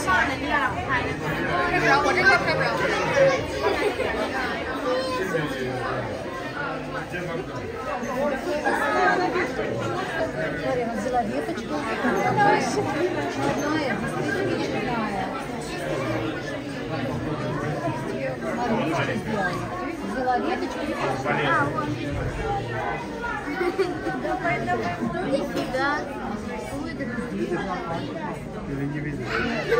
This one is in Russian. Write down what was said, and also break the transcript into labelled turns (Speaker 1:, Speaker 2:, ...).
Speaker 1: 表，我这个拍表。
Speaker 2: Я взяла веточку. Чудная, действительно чудная. Маргаричка сделала. Взяла веточку.
Speaker 3: Давай, давай, да.